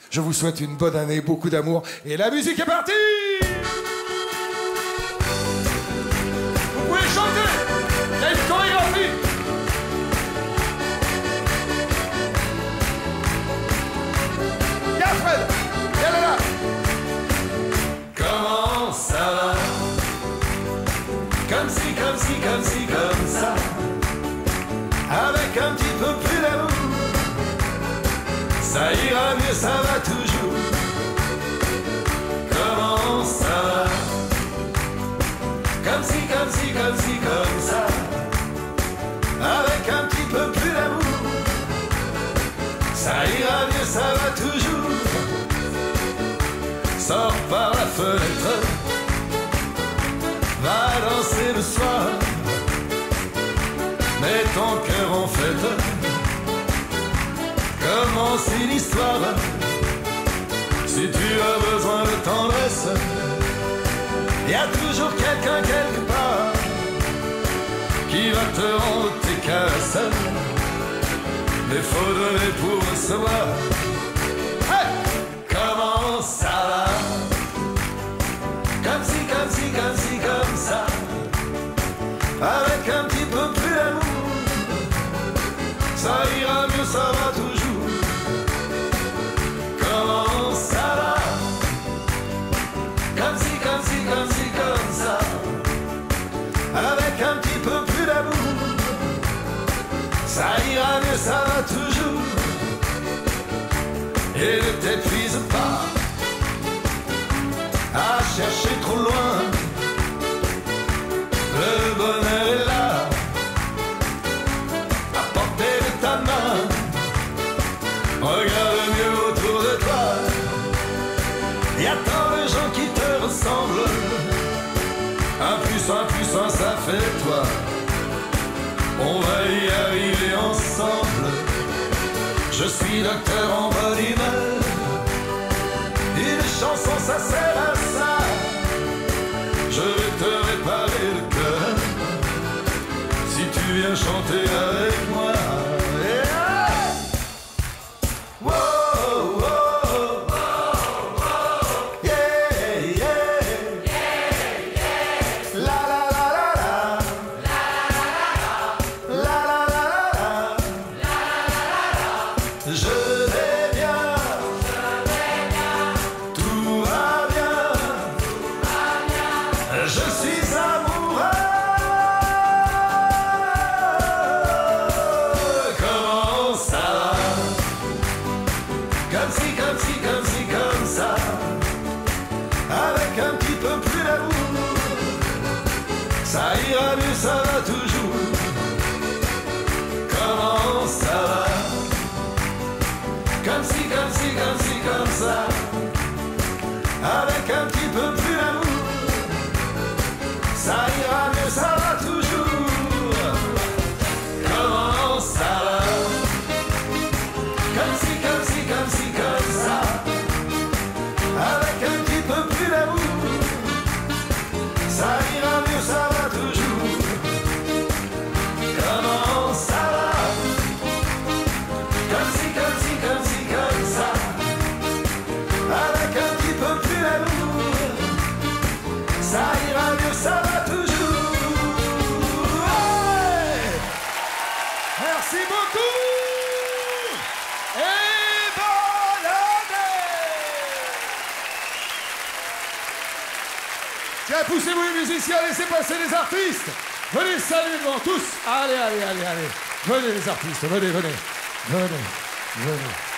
Je vous souhaite une bonne année, beaucoup d'amour, et la musique est partie! Vous pouvez chanter! Il y a une chorégraphie! Viens Fred! Viens là! Comment ça va? Comme si, comme si, comme si, comme ça. Avec un petit peu plus d'amour, ça ira mieux, ça va toujours. Comment ça va? Comme si, comme si, comme si, comme ça. Avec un petit peu plus d'amour, ça ira mieux, ça va toujours. Sors par la fenêtre, va danser le soir, mets ton cœur en fête. Commence une histoire. Si tu as besoin de tendresse, y a toujours quelqu'un quelque part qui va te rendre tes caresses. Mais faut donner pour recevoir. Hey! Comment ça va? Comme si, comme si, comme si, comme ça. Avec un petit peu plus d'amour, ça ira mieux, ça va toujours. Comment ça va? Comme si, comme si, comme si, comme ça. Avec un petit peu plus d'amour, ça ira mieux, ça va toujours. Et ne t'épuise pas à chercher trop loin. Le bonheur est là, à portée de ta main. Regarde mieux autour de toi, y a tant de gens qui te ressemblent. Un plus un, ça fait toi. On va y arriver ensemble. Je suis docteur en bonne humeur. Une chanson, ça sert à ça. Je vais te réparer le cœur si tu viens chanter avec moi. Je vais bien, tout va bien, je suis amoureux. Comment ça va? Comme si, comme si, comme si, comme ça. Avec un petit peu plus d'amour, ça ira mieux, ça va toujours. Comment ça va? Comme si, comme si, comme si, comme ça. Avec un petit peu plus d'amour, ça ira mieux, ça va toujours. Comment ça va? Comme si, comme si, comme si, comme ça. Avec un petit peu plus d'amour, ça ira mieux, ça va toujours. Comment ça va? Comme si, comme si, comme si, comme ça. Avec un petit peu plus d'amour, ça ira mieux, ça va toujours. Ouais! Merci beaucoup! Et bonne année! Tiens, poussez-vous les musiciens, laissez passer les artistes. Venez saluer devant tous. Allez, allez, allez, allez. Venez les artistes, venez, venez. Venez, venez.